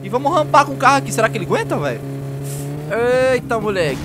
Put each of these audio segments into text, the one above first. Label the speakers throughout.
Speaker 1: E vamos rampar com o carro aqui. Será que ele aguenta, velho? Eita, moleque.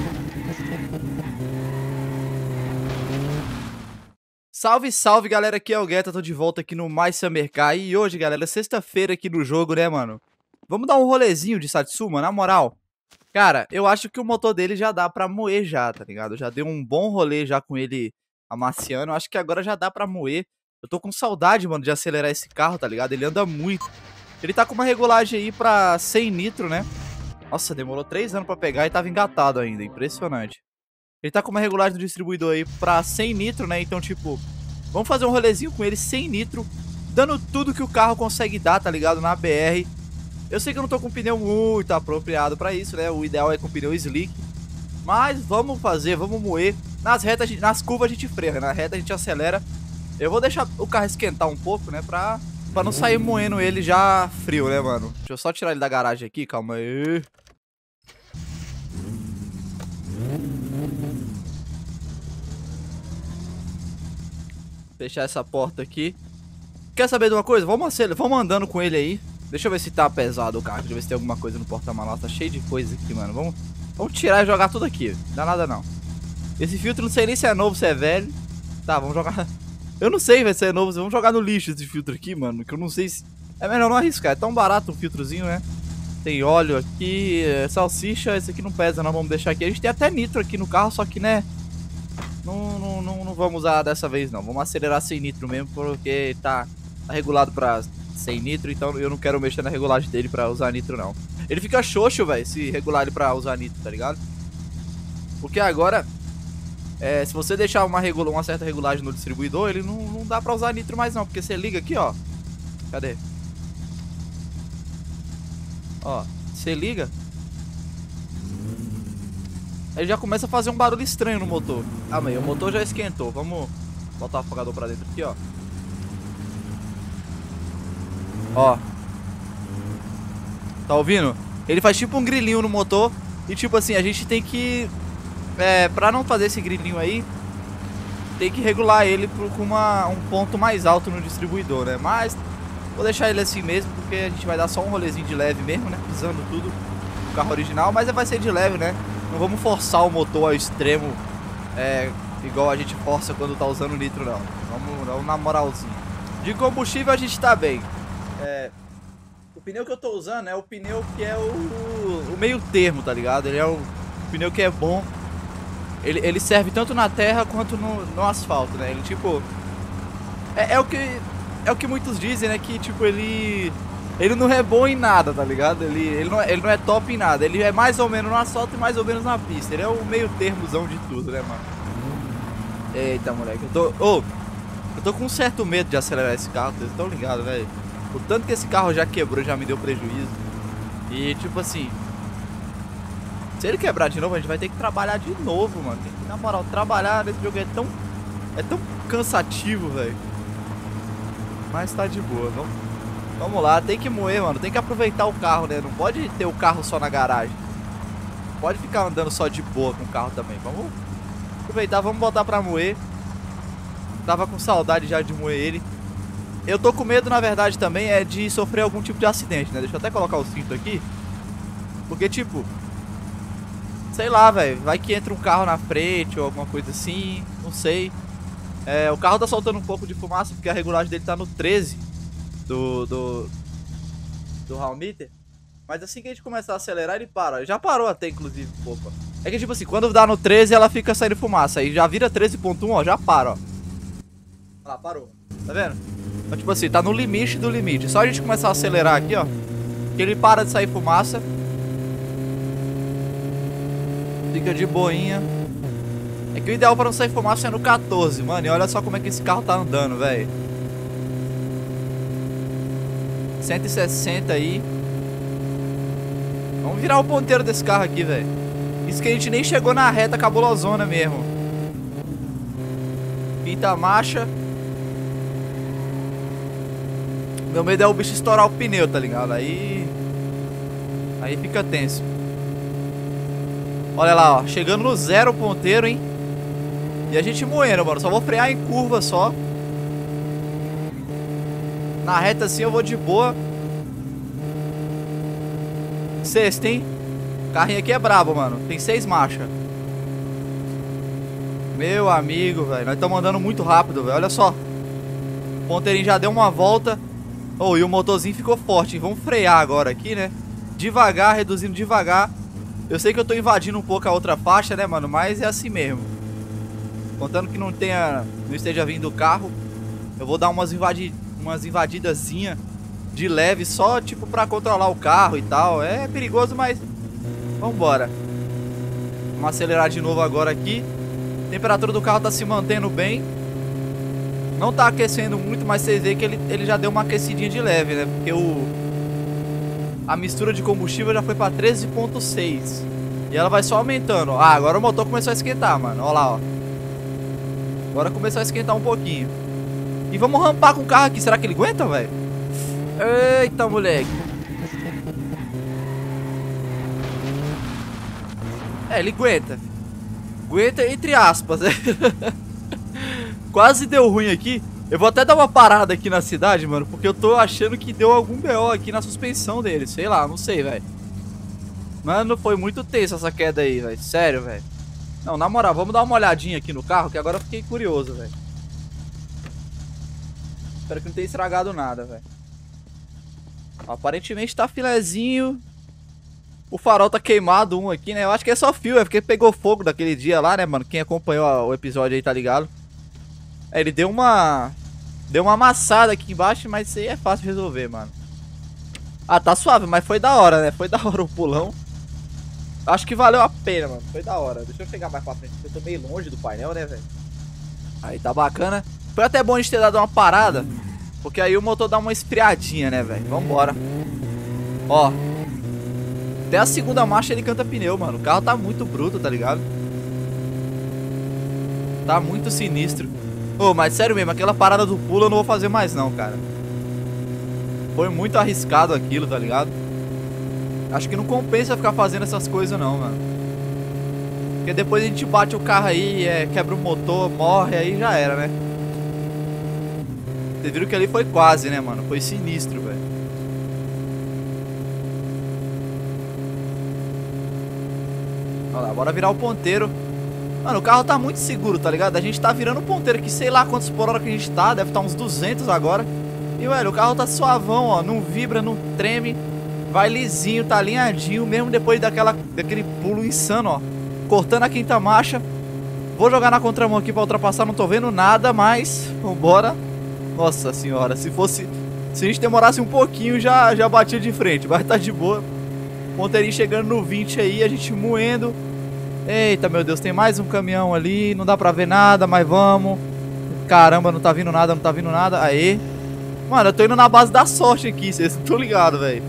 Speaker 1: Salve, salve, galera. Aqui é o Guetta. Tô de volta aqui no Mais Summer Car. E hoje, galera, sexta-feira aqui no jogo, né, mano? Vamos dar um rolezinho de Satsuma, na moral. Cara, eu acho que o motor dele já dá pra moer já, tá ligado? Eu já dei um bom rolê já com ele amaciando. Eu acho que agora já dá pra moer. Eu tô com saudade, mano, de acelerar esse carro, tá ligado? Ele anda muito. Ele tá com uma regulagem aí pra 100 nitro, né? Nossa, demorou 3 anos pra pegar e tava engatado ainda. Impressionante. Ele tá com uma regulagem do distribuidor aí pra 100 nitro, né? Então, tipo, vamos fazer um rolezinho com ele 100 nitro, dando tudo que o carro consegue dar, tá ligado? Na BR. Eu sei que eu não tô com um pneu muito apropriado pra isso, né? O ideal é com pneu slick. Mas vamos fazer, vamos moer. Nas retas, nas curvas a gente freia, na reta a gente acelera. Eu vou deixar o carro esquentar um pouco, né? Pra não sair moendo ele já frio, né, mano? Deixa eu só tirar ele da garagem aqui, calma aí. Fechar essa porta aqui. Quer saber de uma coisa? Vamos andando com ele aí. Deixa eu ver se tá pesado o carro. Deixa eu ver se tem alguma coisa no porta-malas. Tá cheio de coisa aqui, mano. Vamos tirar e jogar tudo aqui. Não dá nada, não. Esse filtro não sei nem se é novo, se é velho. Tá, vamos jogar... Eu não sei, vai ser novo. Vamos jogar no lixo esse filtro aqui, mano. Que eu não sei se... É melhor não arriscar. É tão barato um filtrozinho, né? Tem óleo aqui, salsicha. Esse aqui não pesa, não. Vamos deixar aqui. A gente tem até nitro aqui no carro, só que, né... Não vamos usar dessa vez, não. Vamos acelerar sem nitro mesmo, porque tá regulado pra... sem nitro, então eu não quero mexer na regulagem dele pra usar nitro, não. Ele fica xoxo, velho, se regular ele pra usar nitro, tá ligado? Porque agora, se você deixar uma certa regulagem no distribuidor, ele não dá pra usar nitro mais não, porque você liga aqui, ó. Cadê? Ó, você liga. Aí já começa a fazer um barulho estranho no motor. Ah, mas o motor já esquentou. Vamos botar o afogador pra dentro aqui, ó. Ó. Tá ouvindo? Ele faz tipo um grilinho no motor. E tipo assim, a gente tem que... pra não fazer esse grilinho aí, tem que regular ele com um ponto mais alto no distribuidor, né? Mas vou deixar ele assim mesmo, porque a gente vai dar só um rolezinho de leve mesmo, né? Pisando tudo no carro original, mas vai ser de leve, né? Não vamos forçar o motor ao extremo, igual a gente força quando tá usando nitro, não. Vamos na moralzinha. De combustível a gente tá bem. O pneu que eu tô usando é o pneu que é o meio termo, tá ligado? Ele é o pneu que é bom. Ele serve tanto na terra quanto no asfalto, né? Ele tipo... É o que muitos dizem, né? Que tipo, ele não é bom em nada, tá ligado? Ele não é top em nada. Ele é mais ou menos no asfalto e mais ou menos na pista. Ele é o meio termozão de tudo, né, mano? Eita, moleque. Eu tô com um certo medo de acelerar esse carro, vocês estão ligados, velho? O tanto que esse carro já quebrou, já me deu prejuízo. E tipo assim, se ele quebrar de novo, a gente vai ter que trabalhar de novo, mano. Tem que, na moral, trabalhar nesse jogo é tão cansativo, velho. Mas tá de boa, vamos lá, tem que moer, mano. Tem que aproveitar o carro, né? Não pode ter o carro só na garagem. Não pode ficar andando só de boa com o carro também. Vamos aproveitar, vamos botar pra moer. Tava com saudade já de moer ele. Eu tô com medo, na verdade, também de sofrer algum tipo de acidente, né? Deixa eu até colocar o cinto aqui. Porque, tipo... sei lá, velho. Vai que entra um carro na frente ou alguma coisa assim. Não sei. O carro tá soltando um pouco de fumaça porque a regulagem dele tá no 13 do Hall Meter. Mas assim que a gente começar a acelerar, ele para. Já parou até, inclusive, um pouco, ó. É que, tipo assim, quando dá no 13, ela fica saindo fumaça. Aí já vira 13.1, ó, já para, ó. Olha lá, parou. Tá vendo? Então, tipo assim, tá no limite do limite. Só a gente começar a acelerar aqui, ó, que ele para de sair fumaça. Fica de boinha. É que o ideal pra não sair fumaça é no 14, mano. E olha só como é que esse carro tá andando, velho. 160 aí. Vamos virar o ponteiro desse carro aqui, velho. Isso que a gente nem chegou na reta cabulosona mesmo. Pinta a marcha. Meu medo é o bicho estourar o pneu, tá ligado? Aí fica tenso. Olha lá, ó. Chegando no zero o ponteiro, hein? E a gente moendo, mano. Só vou frear em curva só. Na reta assim eu vou de boa. Sexta, hein? O carrinho aqui é brabo, mano. Tem 6 marchas. Meu amigo, velho. Nós estamos andando muito rápido, velho. Olha só. O ponteirinho já deu uma volta. Oh, e o motorzinho ficou forte, hein? Vamos frear agora aqui, né? Devagar, reduzindo devagar. Eu sei que eu tô invadindo um pouco a outra faixa, né, mano? Mas é assim mesmo. Contando que não esteja vindo o carro, eu vou dar umas invadidazinhas de leve, só tipo pra controlar o carro e tal. É perigoso, mas vambora. Vamos acelerar de novo agora aqui. A temperatura do carro tá se mantendo bem. Não tá aquecendo muito, mas vocês veem que ele já deu uma aquecidinha de leve, né? Porque a mistura de combustível já foi pra 13,6. E ela vai só aumentando. Ah, agora o motor começou a esquentar, mano. Olha lá, ó. Agora começou a esquentar um pouquinho. E vamos rampar com o carro aqui. Será que ele aguenta, velho? Eita, moleque. É, ele aguenta. Aguenta entre aspas, né? Quase deu ruim aqui. Eu vou até dar uma parada aqui na cidade, mano, porque eu tô achando que deu algum BO aqui na suspensão dele. Sei lá, não sei, velho. Mano, foi muito tenso essa queda aí, velho. Sério, velho. Não, na moral, vamos dar uma olhadinha aqui no carro, que agora eu fiquei curioso, velho. Espero que não tenha estragado nada, velho. Aparentemente tá filezinho. O farol tá queimado um aqui, né? Eu acho que é só fio, é porque pegou fogo daquele dia lá, né, mano? Quem acompanhou o episódio aí tá ligado. É, ele deu uma amassada aqui embaixo, mas isso aí é fácil de resolver, mano. Ah, tá suave, mas foi da hora, né? Foi da hora o pulão. Acho que valeu a pena, mano. Foi da hora. Deixa eu chegar mais pra frente, porque eu tô meio longe do painel, né, velho? Aí tá bacana. Foi até bom a gente ter dado uma parada, porque aí o motor dá uma esfriadinha, né, velho? Vambora. Ó. Até a segunda marcha ele canta pneu, mano. O carro tá muito bruto, tá ligado? Tá muito sinistro. Ô, mas sério mesmo, aquela parada do pulo eu não vou fazer mais não, cara. Foi muito arriscado aquilo, tá ligado? Acho que não compensa ficar fazendo essas coisas não, mano. Porque depois a gente bate o carro aí, quebra o motor, morre, aí já era, né? Vocês viram que ali foi quase, né, mano? Foi sinistro, velho. Olha lá, bora virar o ponteiro. Mano, o carro tá muito seguro, tá ligado? A gente tá virando o ponteiro aqui, sei lá quantos por hora que a gente tá. Deve estar uns 200 agora. E, velho, o carro tá suavão, ó. Não vibra, não treme. Vai lisinho, tá alinhadinho. Mesmo depois daquele pulo insano, ó. Cortando a quinta marcha. Vou jogar na contramão aqui pra ultrapassar. Não tô vendo nada, mas vambora. Nossa senhora, se a gente demorasse um pouquinho, já batia de frente. Vai tá de boa. Ponteirinho chegando no 20 aí, a gente moendo. Eita, meu Deus, tem mais um caminhão ali. Não dá pra ver nada, mas vamos. Caramba, não tá vindo nada, não tá vindo nada. Aê. Mano, eu tô indo na base da sorte aqui, vocês não estão ligados, velho.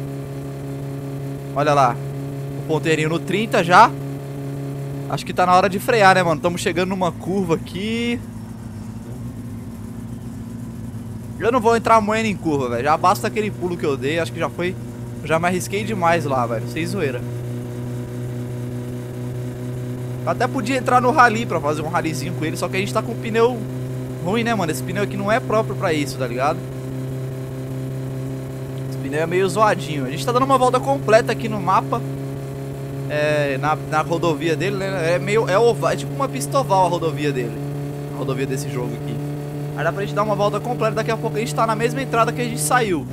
Speaker 1: Olha lá. O ponteirinho no 30 já. Acho que tá na hora de frear, né, mano? Estamos chegando numa curva aqui. Eu não vou entrar moendo em curva, velho. Já basta aquele pulo que eu dei. Acho que já foi... Eu já me arrisquei demais lá, velho. Sem zoeira. Eu até podia entrar no rally pra fazer um rallyzinho com ele. Só que a gente tá com um pneu ruim, né, mano? Esse pneu aqui não é próprio pra isso, tá ligado? Esse pneu é meio zoadinho. A gente tá dando uma volta completa aqui no mapa. Na rodovia dele, né? É tipo uma pista oval a rodovia dele. A rodovia desse jogo aqui. Aí dá pra gente dar uma volta completa. Daqui a pouco a gente tá na mesma entrada que a gente saiu.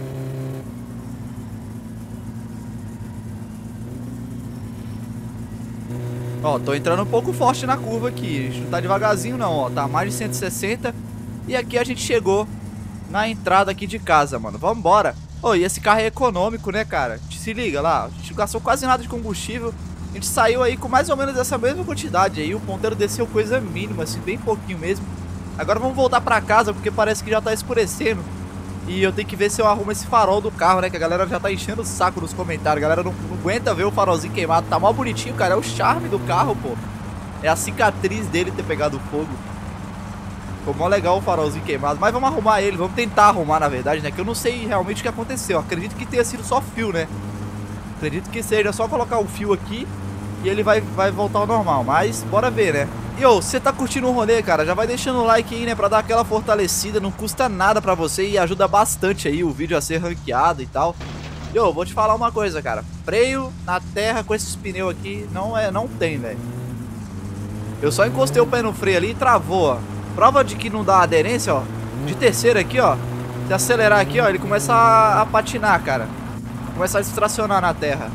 Speaker 1: Ó, tô entrando um pouco forte na curva aqui. A gente não tá devagarzinho não, ó. Tá mais de 160. E aqui a gente chegou na entrada aqui de casa, mano. Vambora. Ô, e esse carro é econômico, né, cara? Se liga lá, a gente não gastou quase nada de combustível. A gente saiu aí com mais ou menos essa mesma quantidade aí. O ponteiro desceu coisa mínima, assim, bem pouquinho mesmo. Agora vamos voltar pra casa, porque parece que já tá escurecendo. E eu tenho que ver se eu arrumo esse farol do carro, né? Que a galera já tá enchendo o saco nos comentários. A galera não aguenta ver o farolzinho queimado. Tá mó bonitinho, cara. É o charme do carro, pô. É a cicatriz dele ter pegado fogo. Ficou mó legal o farolzinho queimado. Mas vamos arrumar ele. Vamos tentar arrumar, na verdade, né? Que eu não sei realmente o que aconteceu. Acredito que tenha sido só fio, né? Acredito que seja só colocar o fio aqui e ele vai voltar ao normal. Mas bora ver, né? E ô, você tá curtindo o rolê, cara? Já vai deixando o like aí, né? Pra dar aquela fortalecida. Não custa nada pra você e ajuda bastante aí o vídeo a ser ranqueado e tal. Eu vou te falar uma coisa, cara. Freio na terra com esses pneus aqui não tem, velho. Eu só encostei o pé no freio ali e travou, ó. Prova de que não dá aderência, ó. De terceira aqui, ó. Se acelerar aqui, ó, ele começa a patinar, cara. Começa a distracionar na terra.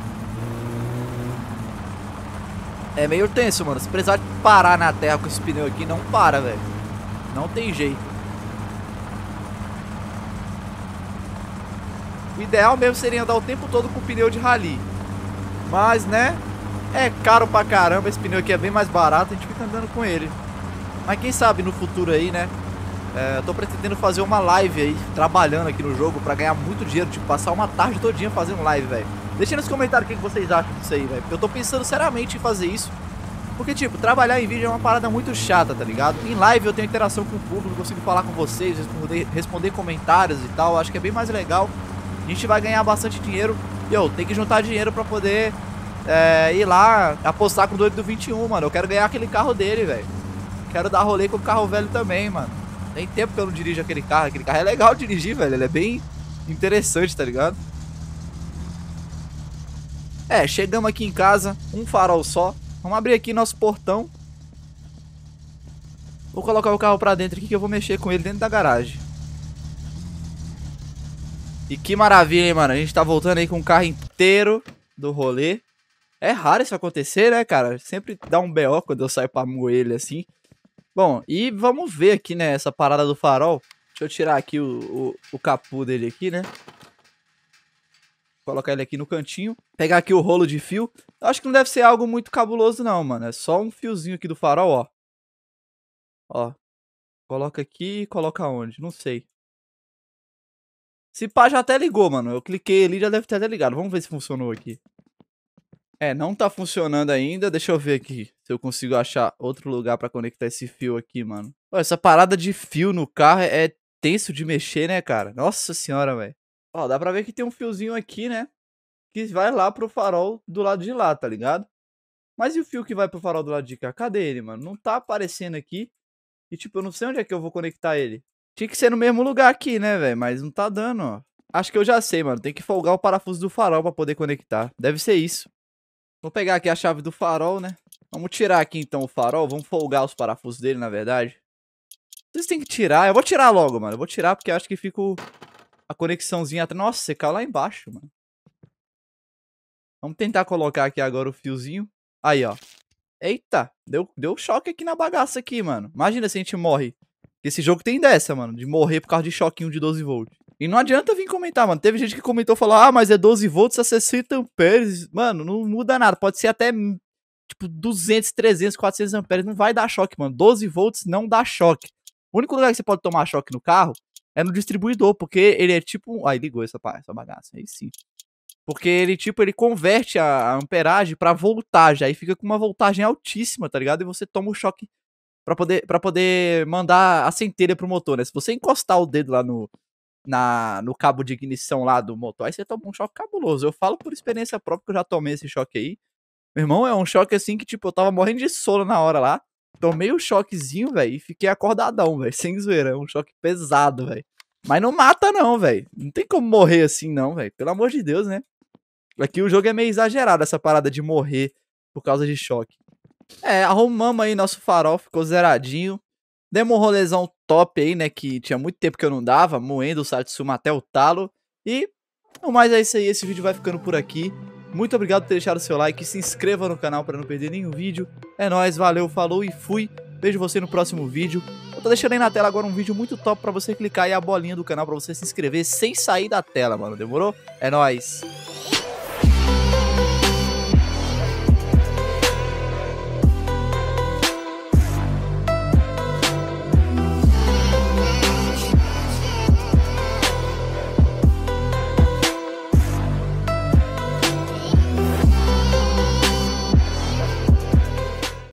Speaker 1: É meio tenso, mano. Se precisar parar na terra com esse pneu aqui, não para, velho. Não tem jeito. O ideal mesmo seria andar o tempo todo com pneu de rally. Mas, né, é caro pra caramba. Esse pneu aqui é bem mais barato, a gente fica andando com ele. Mas quem sabe no futuro aí, né, eu tô pretendendo fazer uma live aí, trabalhando aqui no jogo pra ganhar muito dinheiro. Tipo, passar uma tarde todinha fazendo live, velho. Deixa nos comentários o que vocês acham disso aí, velho. Eu tô pensando seriamente em fazer isso. Porque, tipo, trabalhar em vídeo é uma parada muito chata, tá ligado? Em live eu tenho interação com o público, consigo falar com vocês, responder comentários e tal. Acho que é bem mais legal. A gente vai ganhar bastante dinheiro. E eu tenho que juntar dinheiro pra poder ir lá apostar com o doido do 21, mano. Eu quero ganhar aquele carro dele, velho. Quero dar rolê com o carro velho também, mano. Tem tempo que eu não dirijo aquele carro. Aquele carro é legal de dirigir, velho. Ele é bem interessante, tá ligado? Chegamos aqui em casa. Um farol só. Vamos abrir aqui nosso portão. Vou colocar o carro pra dentro aqui que eu vou mexer com ele dentro da garagem. E que maravilha, hein, mano. A gente tá voltando aí com o carro inteiro do rolê. É raro isso acontecer, né, cara? Sempre dá um BO quando eu saio pra moer ele assim. Bom, e vamos ver aqui, né, essa parada do farol. Deixa eu tirar aqui o capô dele aqui, né? Colocar ele aqui no cantinho. Pegar aqui o rolo de fio. Eu acho que não deve ser algo muito cabuloso não, mano. É só um fiozinho aqui do farol, ó. Ó. Coloca aqui e coloca onde? Não sei. Se pá, já até ligou, mano. Eu cliquei ali, já deve ter até ligado. Vamos ver se funcionou aqui. Não tá funcionando ainda. Deixa eu ver aqui se eu consigo achar outro lugar pra conectar esse fio aqui, mano. Pô, essa parada de fio no carro é tenso de mexer, né, cara? Nossa senhora, velho. Ó, dá pra ver que tem um fiozinho aqui, né? Que vai lá pro farol do lado de lá, tá ligado? Mas e o fio que vai pro farol do lado de cá? Cadê ele, mano? Não tá aparecendo aqui. E tipo, eu não sei onde é que eu vou conectar ele. Tinha que ser no mesmo lugar aqui, né, velho? Mas não tá dando, ó. Acho que eu já sei, mano. Tem que folgar o parafuso do farol pra poder conectar. Deve ser isso. Vou pegar aqui a chave do farol, né? Vamos tirar aqui, então, o farol. Vamos folgar os parafusos dele, na verdade. Vocês têm que tirar. Eu vou tirar logo, mano. Eu vou tirar porque eu acho que fica a conexãozinha atrás. Nossa, você caiu lá embaixo, mano. Vamos tentar colocar aqui agora o fiozinho. Aí, ó. Eita, deu choque aqui na bagaça aqui, mano. Imagina se a gente morre. Esse jogo tem dessa, mano, de morrer por causa de choquinho de 12 volts. E não adianta vir comentar, mano. Teve gente que comentou, falou, ah, mas é 12 volts a 60 amperes. Mano, não muda nada. Pode ser até, tipo, 200, 300, 400 amperes. Não vai dar choque, mano. 12 volts não dá choque. O único lugar que você pode tomar choque no carro é no distribuidor, porque ele é tipo... Aí ligou essa bagaça, aí sim. Porque ele, tipo, ele converte a amperagem pra voltagem. Aí fica com uma voltagem altíssima, tá ligado? E você toma o choque pra poder mandar a centelha pro motor, né? Se você encostar o dedo lá no cabo de ignição lá do motor, aí você toma um choque cabuloso. Eu falo por experiência própria que eu já tomei esse choque aí. Meu irmão, é um choque assim que, tipo, eu tava morrendo de sono na hora lá. Tomei o choquezinho, velho, e fiquei acordadão, velho. Sem zoeira. É um choque pesado, velho. Mas não mata, não, velho. Não tem como morrer assim, não, velho. Pelo amor de Deus, né? Aqui o jogo é meio exagerado, essa parada de morrer por causa de choque. Arrumamos aí nosso farol, ficou zeradinho. Demos um rolezão top aí, né, que tinha muito tempo que eu não dava, moendo o Satsuma até o talo. E, no mais é isso aí, esse vídeo vai ficando por aqui. Muito obrigado por ter deixado o seu like, se inscreva no canal para não perder nenhum vídeo. É nóis, valeu, falou e fui. Vejo você no próximo vídeo. Eu tô deixando aí na tela agora um vídeo muito top pra você clicar aí a bolinha do canal pra você se inscrever sem sair da tela, mano. Demorou? É nóis.